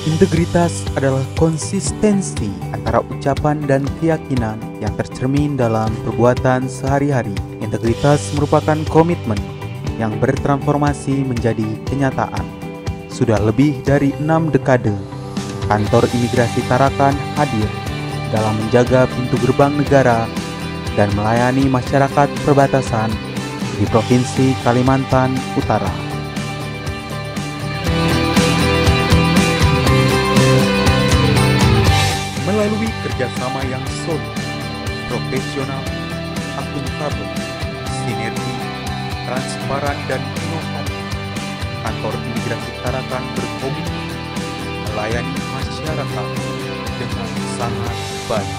Integritas adalah konsistensi antara ucapan dan keyakinan yang tercermin dalam perbuatan sehari-hari. Integritas merupakan komitmen yang bertransformasi menjadi kenyataan. Sudah lebih dari 6 dekade, kantor imigrasi Tarakan hadir dalam menjaga pintu gerbang negara dan melayani masyarakat perbatasan di Provinsi Kalimantan Utara. Melalui kerjasama yang solid, profesional, akuntabel, sinergi, transparan, dan inovatif, kantor imigrasi Tarakan berkomitmen melayani masyarakat dengan sangat baik.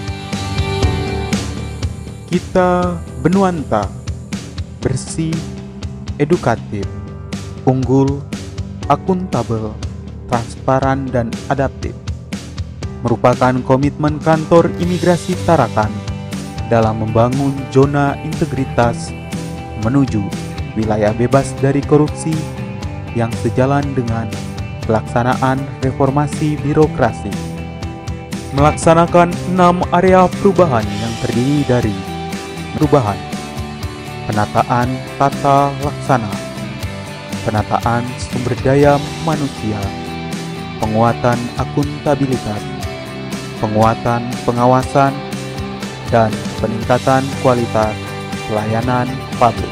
Kita Benuanta, bersih, edukatif, unggul, akuntabel, transparan, dan adaptif, merupakan komitmen kantor imigrasi Tarakan dalam membangun zona integritas menuju wilayah bebas dari korupsi yang sejalan dengan pelaksanaan reformasi birokrasi. Melaksanakan 6 area perubahan yang terdiri dari perubahan, penataan tata laksana, penataan sumber daya manusia, penguatan akuntabilitas, penguatan pengawasan, dan peningkatan kualitas pelayanan publik.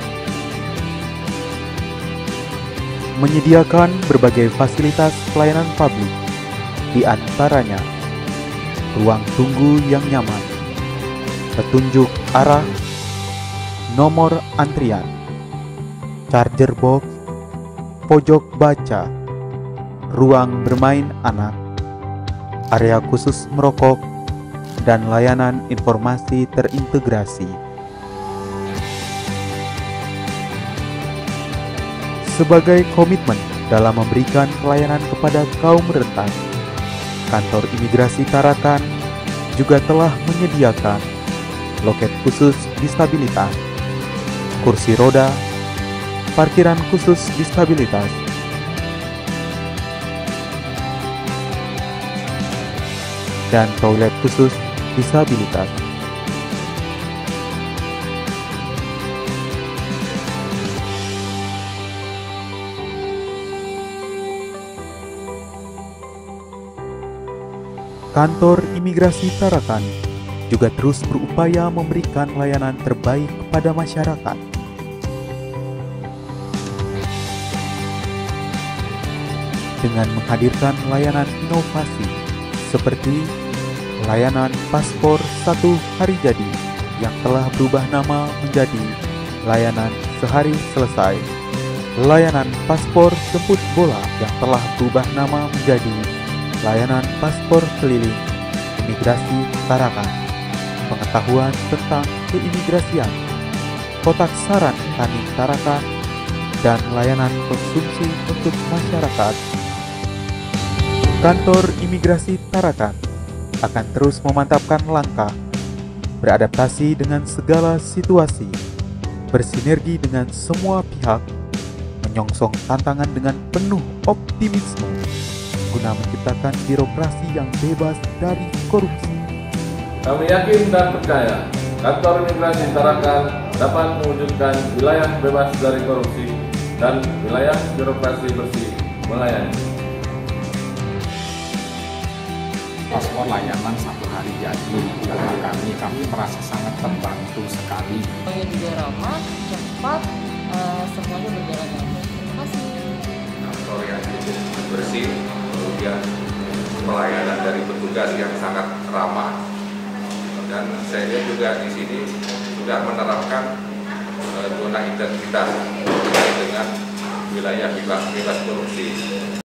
Menyediakan berbagai fasilitas pelayanan publik, di antaranya ruang tunggu yang nyaman, petunjuk arah, nomor antrian, charger box, pojok baca, ruang bermain anak, area khusus merokok, dan layanan informasi terintegrasi. Sebagai komitmen dalam memberikan pelayanan kepada kaum rentan, kantor imigrasi Tarakan juga telah menyediakan loket khusus disabilitas, kursi roda, parkiran khusus disabilitas, dan toilet khusus disabilitas. Kantor imigrasi Tarakan juga terus berupaya memberikan layanan terbaik kepada masyarakat. Dengan menghadirkan layanan inovasi seperti layanan paspor 1 hari jadi yang telah berubah nama menjadi layanan sehari selesai, layanan paspor jemput bola yang telah berubah nama menjadi layanan paspor keliling imigrasi Tarakan, pengetahuan tentang keimigrasian, kotak saran tani Tarakan, dan layanan konsumsi untuk masyarakat. Kantor imigrasi Tarakan akan terus memantapkan langkah, beradaptasi dengan segala situasi, bersinergi dengan semua pihak, menyongsong tantangan dengan penuh optimisme, guna menciptakan birokrasi yang bebas dari korupsi. Kami yakin dan percaya kantor imigrasi Tarakan dapat mewujudkan wilayah bebas dari korupsi dan wilayah birokrasi bersih melayani. Paspor layanan 1 hari jadi bagi kami merasa sangat terbantu sekali. Semuanya juga ramah, cepat, semuanya berjalan lancar. Terima kasih. Kantor yang cukup bersih, kemudian pelayanan dari petugas yang sangat ramah, dan saya lihat juga di sini sudah menerapkan zona integritas dengan wilayah bebas korupsi.